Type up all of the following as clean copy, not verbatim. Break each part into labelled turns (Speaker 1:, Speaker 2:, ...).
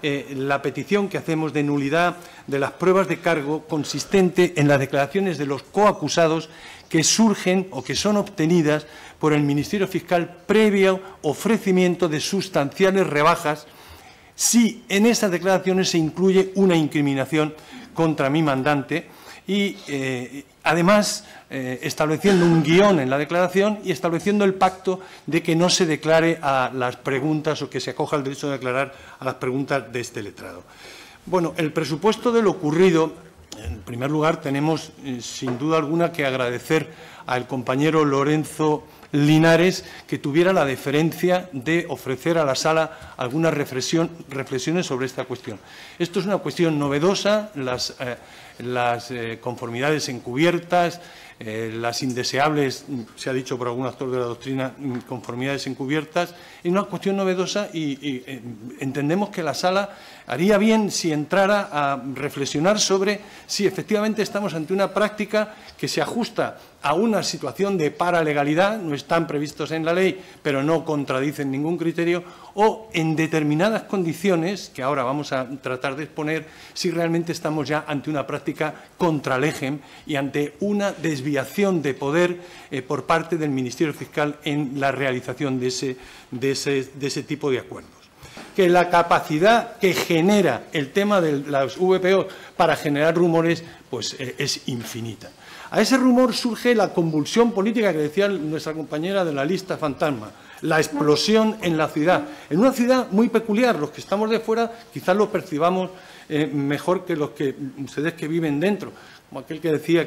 Speaker 1: la petición que hacemos de nulidad de las pruebas de cargo consistente en las declaraciones de los coacusados que surgen o que son obtenidas por el Ministerio Fiscal previo ofrecimiento de sustanciales rebajas si en esas declaraciones se incluye una incriminación contra mi mandante y, además, estableciendo un guión en la declaración y estableciendo el pacto de que no se declare a las preguntas o que se acoja al derecho de declarar a las preguntas de este letrado. Bueno, el presupuesto de lo ocurrido, en primer lugar, tenemos sin duda alguna que agradecer al compañero Lorenzo Linares que tuviera la deferencia de ofrecer a la sala algunas reflexiones sobre esta cuestión. Esto es una cuestión novedosa, las conformidades encubiertas, las indeseables, se ha dicho por algún actor de la doctrina, conformidades encubiertas, es una cuestión novedosa y entendemos que la sala haría bien si entrara a reflexionar sobre si efectivamente estamos ante una práctica que se ajusta a una situación de paralegalidad, no están previstos en la ley, pero no contradicen ningún criterio, o en determinadas condiciones, que ahora vamos a tratar de exponer, si realmente estamos ya ante una práctica contra legem y ante una desviación de poder por parte del Ministerio Fiscal en la realización de ese tipo de acuerdos. Que la capacidad que genera el tema de las VPO para generar rumores pues, es infinita. A ese rumor surge la convulsión política que decía nuestra compañera de la lista fantasma, la explosión en la ciudad. En una ciudad muy peculiar, los que estamos de fuera quizás lo percibamos mejor que los que ustedes que viven dentro, como aquel que decía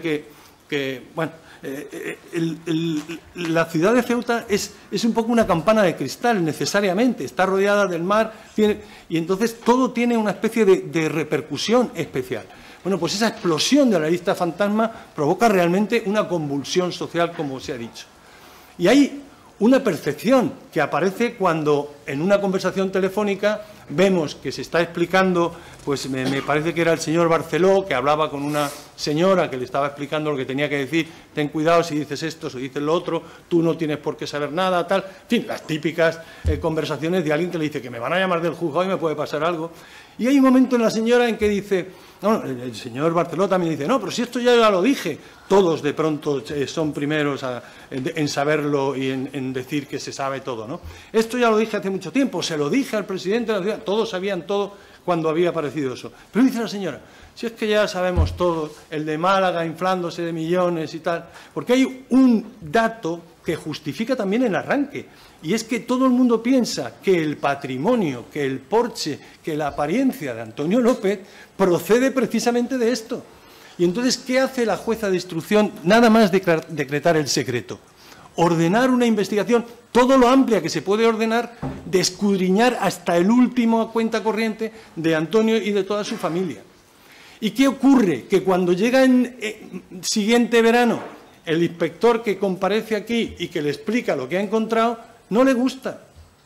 Speaker 1: la ciudad de Ceuta es un poco una campana de cristal, necesariamente, está rodeada del mar, y entonces todo tiene una especie de repercusión especial. Bueno, pues esa explosión de la lista fantasma provoca realmente una convulsión social, como se ha dicho. Y hay una percepción que aparece cuando en una conversación telefónica vemos que se está explicando, pues me parece que era el señor Barceló, que hablaba con una señora que le estaba explicando lo que tenía que decir, ten cuidado si dices esto, si dices lo otro, tú no tienes por qué saber nada, tal, en fin, las típicas conversaciones de alguien que le dice que me van a llamar del juzgado y me puede pasar algo. Y hay un momento en la señora en que dice, no, el señor Barceló también dice, no, pero si esto ya lo dije, todos de pronto son primeros en saberlo y en decir que se sabe todo, ¿no? Esto ya lo dije hace mucho tiempo, se lo dije al presidente de la ciudad, todos sabían todo cuando había aparecido eso. Pero dice la señora, si es que ya sabemos todo, el de Málaga inflándose de millones y tal, porque hay un dato que justifica también el arranque, y es que todo el mundo piensa que el patrimonio, que el porche, que la apariencia de Antonio López procede precisamente de esto. Y entonces, ¿qué hace la jueza de instrucción nada más decretar el secreto? Ordenar una investigación, todo lo amplia que se puede ordenar, de escudriñar hasta el último cuenta corriente de Antonio y de toda su familia. ¿Y qué ocurre? Que cuando llega en siguiente verano el inspector que comparece aquí y que le explica lo que ha encontrado, no le gusta.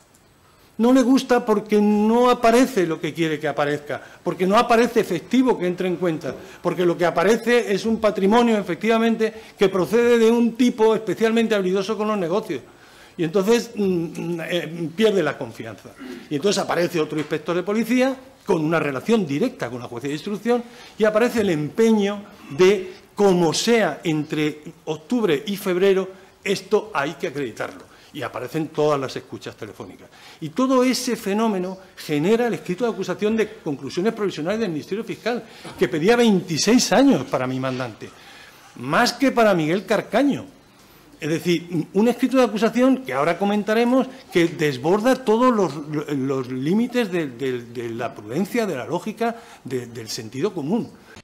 Speaker 1: No le gusta porque no aparece lo que quiere que aparezca, porque no aparece efectivo que entre en cuenta, porque lo que aparece es un patrimonio, efectivamente, que procede de un tipo especialmente habilidoso con los negocios. Y entonces pierde la confianza. Y entonces aparece otro inspector de policía con una relación directa con la jueza de instrucción y aparece el empeño de, como sea entre octubre y febrero, esto hay que acreditarlo. Y aparecen todas las escuchas telefónicas. Y todo ese fenómeno genera el escrito de acusación de conclusiones provisionales del Ministerio Fiscal, que pedía 26 años para mi mandante, más que para Miguel Carcaño. Es decir, un escrito de acusación que ahora comentaremos que desborda todos los límites de la prudencia, de la lógica, del sentido común.